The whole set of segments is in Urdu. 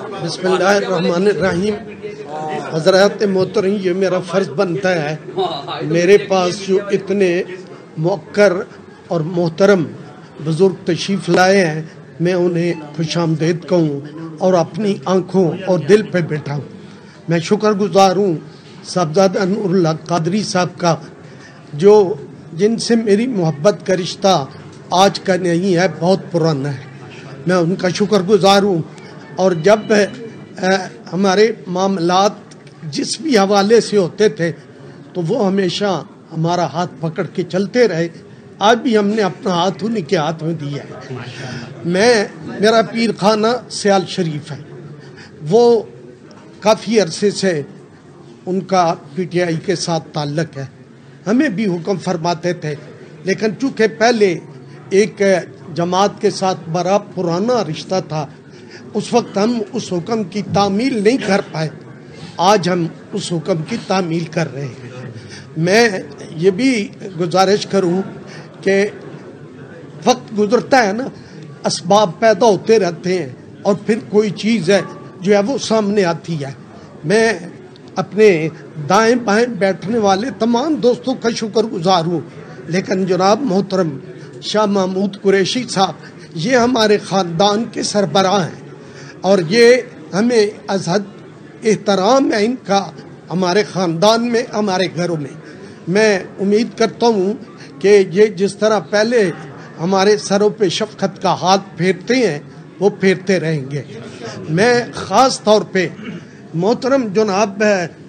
بسم اللہ الرحمن الرحیم. حضرات محترم، یہ میرا فرض بنتا ہے، میرے پاس جو اتنے موقر اور محترم بزرگ تشریف لائے ہیں، میں انہیں خوش آمدید کہوں اور اپنی آنکھوں اور دل پہ بیٹھا ہوں. میں شکر گزار ہوں صاحبزادہ نور اللہ قادری صاحب کا، جن سے میری محبت کا رشتہ آج کا نہیں ہے، بہت پرانا ہے. میں ان کا شکر گزار ہوں. اور جب ہمارے معاملات جس بھی حوالے سے ہوتے تھے تو وہ ہمیشہ ہمارا ہاتھ پکڑ کے چلتے رہے. آج بھی ہم نے اپنا ہاتھ انہیں کے ہاتھ میں دیا ہے. میرا پیر خانہ سیال شریف ہے. وہ کافی عرصے سے ان کا پی ٹی آئی کے ساتھ تعلق ہے. ہمیں بھی حکم فرماتے تھے، لیکن چونکہ پہلے ایک جماعت کے ساتھ بڑا پرانا رشتہ تھا، اس وقت ہم اس حکم کی تعمیل نہیں کر پائے. آج ہم اس حکم کی تعمیل کر رہے ہیں. میں یہ بھی گزارش کروں کہ وقت گزرتا ہے نا، اسباب پیدا ہوتے رہتے ہیں اور پھر کوئی چیز ہے جو ہے وہ سامنے آتی ہے. میں اپنے دائیں بائیں بیٹھنے والے تمام دوستوں کا شکر گزار ہوں، لیکن جناب محترم شاہ محمود قریشی صاحب یہ ہمارے خاندان کے سربراہ ہیں اور یہ ہمیں از حد احترام ہے ان کا ہمارے خاندان میں، ہمارے گھروں میں. میں امید کرتا ہوں کہ یہ جس طرح پہلے ہمارے سروں پہ شفقت کا ہاتھ پھیرتے ہیں وہ پھیرتے رہیں گے. میں خاص طور پہ محترم جناب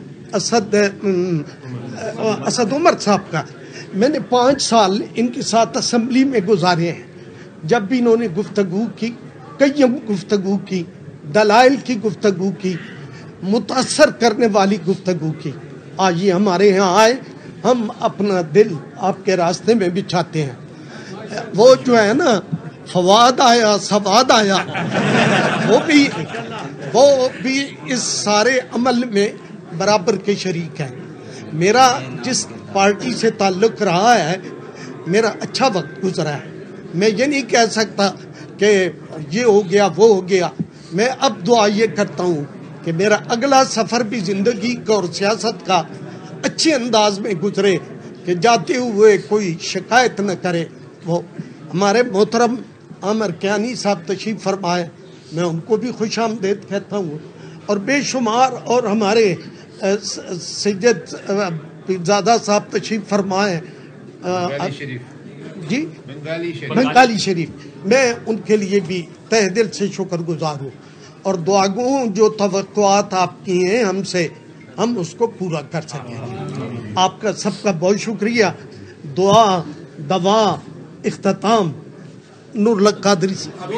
اسد عمر صاحب کا، میں نے 5 سال ان کے ساتھ اسمبلی میں گزارے ہیں. جب بھی انہوں نے گفتگو کی، قیم گفتگو کی، دلائل کی گفتگو کی، متاثر کرنے والی گفتگو کی، آج یہ ہمارے یہاں آئے، ہم اپنا دل آپ کے راستے میں بچھاتے ہیں. وہ جو ہے نا فواد آیا سواد آیا، وہ بھی اس سارے عمل میں برابر کے شریک ہیں. میرا جس پارٹی سے تعلق رہا ہے، میرا اچھا وقت گزرا ہے. میں یہ نہیں کہہ سکتا کہ یہ ہو گیا وہ ہو گیا. میں اب دعا یہ کرتا ہوں کہ میرا اگلا سفر بھی زندگی کا اور سیاست کا اچھے انداز میں گزرے، کہ جاتے ہوئے کوئی شکایت نہ کرے. وہ ہمارے محترم عامر کیانی صاحب تشریف فرمائے، میں ان کو بھی خوش آمدید کہتا ہوں. اور بے شمار اور ہمارے سید پیرزادہ صاحب تشریف فرمائے، جی بنگالی شریف، میں ان کے لیے بھی تہ دل سے شکر گزار ہوں. اور دعا گو جو توقعات آپ کی ہیں ہم سے، ہم اس کو پورا کر سکیں. آپ کا سب کا بہت شکریہ. دعا، دوا، اختتام نور اللہ قادری صاحب.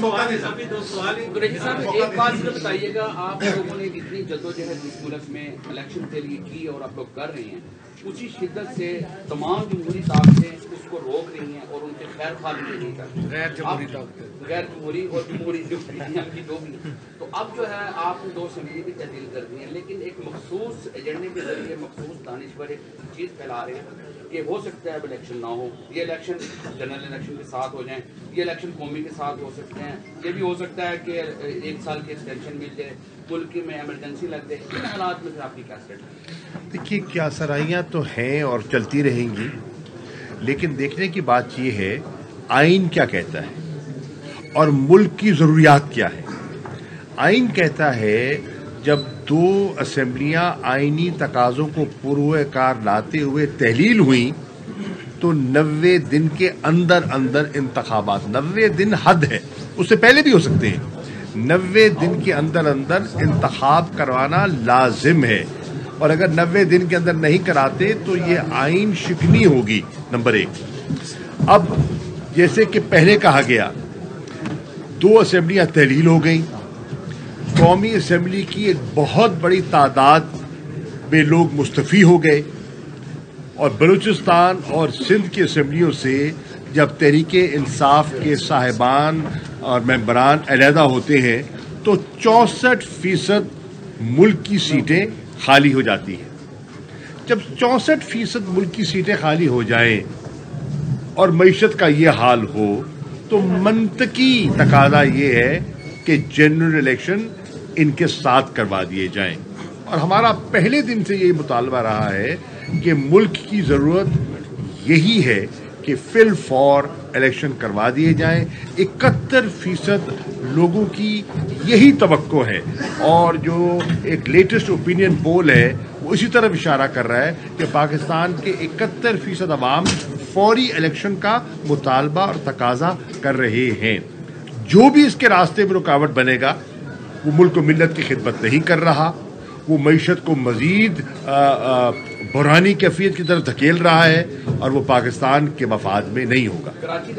ایک بات بتائیے گا، آپ لوگوں نے اتنی جدوجہد اس ملک میں الیکشن کے لیے کی اور آپ لوگ کر رہے ہیں، اسی شدت سے تمام جمہوری طاقتیں اس کو روک رہی ہیں اور ان کے خیر خواہی نہیں کر رہی، غیر جمہوری اور جمہوری جو بھی. تو اب جو ہے آپ نے 2 اسمبلی کی تبدیل کر دی ہے، لیکن ایک مخصوص ایجنڈے کے ذریعے مخصوص دانشور ایک چیز پھیلا رہے ہیں کہ ہو سکتا ہے اب الیکشن نہ ہو، یہ الیکشن جنرل الیکشن کے ساتھ ہو جائیں، یہ الیکشن قومی کے ساتھ ہو سکتے ہیں، یہ بھی ہو سکتا ہے کہ 1 سال کی ایکسٹینشن مل جائے، ملک میں ایمرجنسی لگ جائے. ان حالات میں پھر آپ کی کیا اسٹریٹجی؟ دیکھیے، کیا سرائیاں تو ہیں اور چلتی رہیں گی، لیکن دیکھنے کی بات یہ ہے آئین کیا کہتا ہے اور ملک کی ضروریات کیا ہے. آئین کہتا ہے جب 2 اسمبلیاں آئینی تقاضوں کو پروئے کار لاتے ہوئے تحلیل ہوئیں تو 90 دن کے اندر انتخابات، 90 دن حد ہے، اس سے پہلے بھی ہو سکتے ہیں. 90 دن کے اندر انتخاب کروانا لازم ہے، اور اگر 90 دن کے اندر نہیں کراتے تو یہ آئین شکنی ہوگی. نمبر 1. اب جیسے کہ پہلے کہا گیا 2 اسمبلیاں تحلیل ہو گئیں، قومی اسمبلی کی ایک بہت بڑی تعداد میں لوگ مستعفی ہو گئے، اور بلوچستان اور سندھ کی اسمبلیوں سے جب تحریک انصاف کے صاحبان اور ممبران علیحدہ ہوتے ہیں تو 64% ملک کی سیٹیں خالی ہو جاتی ہیں. جب 64% ملک کی سیٹیں خالی ہو جائیں اور معیشت کا یہ حال ہو تو منطقی تقاضا یہ ہے کہ جنرل الیکشن इनके साथ करवा दिए जाएं। और हमारा पहले दिन से यही मुतालबा रहा है कि मुल्क की ज़रूरत यही है कि फिल फॉर इलेक्शन करवा दिए जाएं। 71% लोगों की यही तवक्को है, और जो एक लेटेस्ट ओपिनियन पोल है वो इसी तरफ इशारा कर रहा है कि पाकिस्तान के 71% अवाम फौरी इलेक्शन का मुतालबा और तकाजा कर रहे हैं। जो भी इसके रास्ते में रुकावट बनेगा वो मुल्क मिल्लत की खिदमत नहीं कर रहा, वो मईशत को मजीद बुरानी कैफियत की तरफ धकेल रहा है, और वो पाकिस्तान के मफाद में नहीं होगा। कराची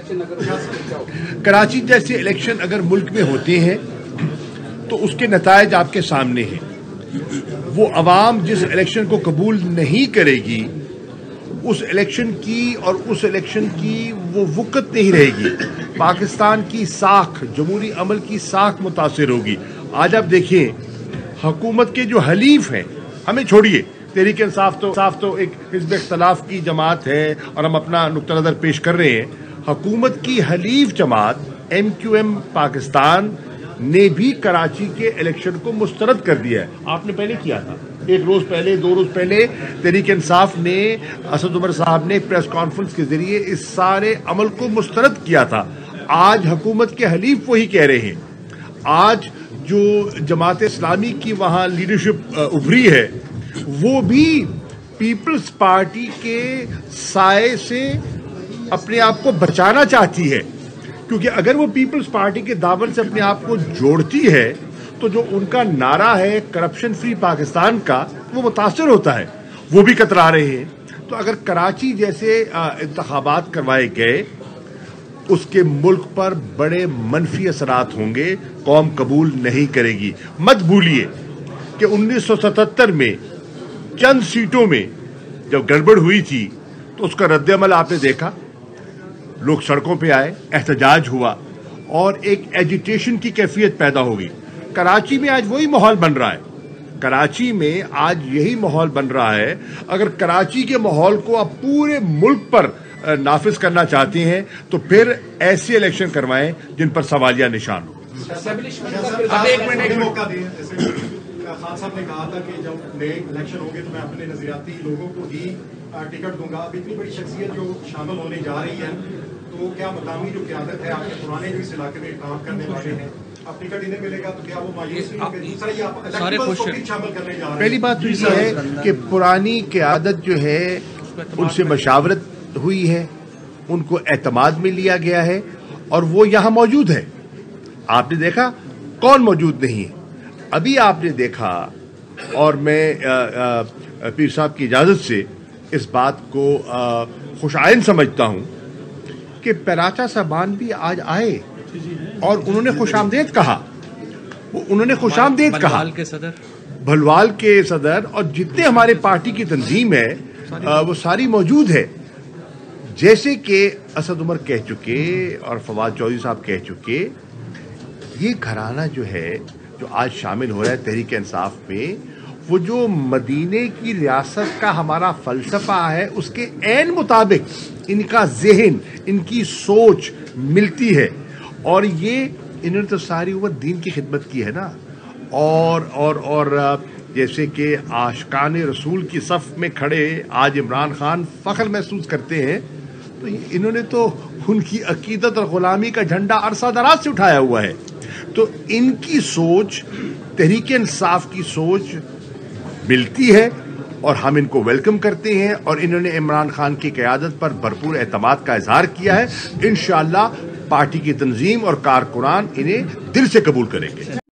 जैसे इलेक्शन अगर मुल्क में होते हैं तो उसके नतायज आपके सामने हैं। वो अवाम जिस इलेक्शन को कबूल नहीं करेगी उस इलेक्शन की और उस इलेक्शन की वो वक़्त नहीं रहेगी। पाकिस्तान की साख, जमहूरी अमल की साख मुतासिर होगी। आज आप देखिए हुकूमत के जो हलीफ हैं, हमें छोड़िए, तहरीक इंसाफ तो एक हिज़्ब इख्तिलाफ की जमात है और हम अपना नुक्ता नज़र पेश कर रहे हैं। हुकूमत की हलीफ जमात MQM पाकिस्तान ने भी कराची के इलेक्शन को मुस्तरद कर दिया है। आपने पहले किया था, एक रोज पहले, 2 रोज पहले तहरीक इंसाफ ने, असद उमर साहब ने प्रेस कॉन्फ्रेंस के जरिए इस सारे अमल को मुस्तरद किया था। आज हुकूमत के हलीफ वही कह रहे हैं। आज जो जमात इस्लामी की वहाँ लीडरशिप उभरी है वो भी पीपल्स पार्टी के साए से अपने आप को बचाना चाहती है, क्योंकि अगर वो पीपल्स पार्टी के दामन से अपने आप को जोड़ती है तो जो उनका नारा है करप्शन फ्री पाकिस्तान का, वो मुतासर होता है, वो भी कतरा रहे हैं। तो अगर कराची जैसे इंतखाबात करवाए गए उसके मुल्क पर बड़े मनफी असरात होंगे, कौम कबूल नहीं करेगी। मत भूलिए कि 1977 में चंद सीटों में जब गड़बड़ हुई थी तो उसका रद्द-ए-अमल आपने देखा। लोग सड़कों पे आए, एहतजाज हुआ और एक एजिटेशन की कैफियत पैदा होगी। कराची में आज वही माहौल बन रहा है। कराची में आज यही माहौल बन रहा है। अगर कराची के माहौल को आप पूरे मुल्क पर नाफिज करना चाहते हैं तो फिर ऐसे इलेक्शन करवाएं जिन पर सवालिया निशान हो। खान साहब ने कहा था कि जब नए इलेक्शन होंगे तो मैं अपने नजरियाती लोगों को ही टिकट दूंगा। अब इतनी बड़ी शख्सियत जो शामिल होने जा रही है तो क्या मकामी जो क़यादत है, आपके पुराने जो इस इलाके में काम करने वाले हैं, अब टिकट इन्हें मिलेगा तो क्या वो मायूस नहीं होंगे? दूसरा ये आप इलेक्टेबल्स को भी शामिल करने जा रहे हैं। पहली बात तो ये है कि पुरानी क़यादत जो है उनसे मशावरत हुई है, उनको एतमाद में लिया गया है और वो यहाँ मौजूद है। आपने देखा कौन मौजूद नहीं है? अभी आपने देखा, और मैं पीर साहब की इजाज़त से इस बात को खुशाइन समझता हूँ कि पराचा साहबान भी आज आए और उन्होंने खुशामदेद कहा। उन्होंने खुशामदेद कहा, भलवाल के सदर और जितने हमारे पार्टी की तंजीम है वो सारी मौजूद है। जैसे कि असद उमर कह चुके और फवाद चौधरी साहब कह चुके, ये घराना जो है जो आज शामिल हो रहा है तहरीक इंसाफ में, वो जो मदीने की रियासत का हमारा फलसफा है उसके ऐन मुताबिक इनका ज़हन, इनकी सोच मिलती है। और ये इन्होंने तो सारी उम्र दीन की खिदमत की है ना। और जैसे कि आशिकान रसूल की सफ़ में खड़े आज इमरान खान फ़ख्र महसूस करते हैं, तो इन्होंने तो उनकी अकीदत और ग़ुलामी का झंडा अरसा दराज से उठाया हुआ है। तो इनकी सोच, तहरीक इंसाफ की सोच मिलती है और हम इनको वेलकम करते हैं। और इन्होंने इमरान खान की क़यादत पर भरपूर एतमाद का इजहार किया है। इंशाअल्लाह पार्टी की तंजीम और कारकुनान इन्हें दिल से कबूल करेंगे।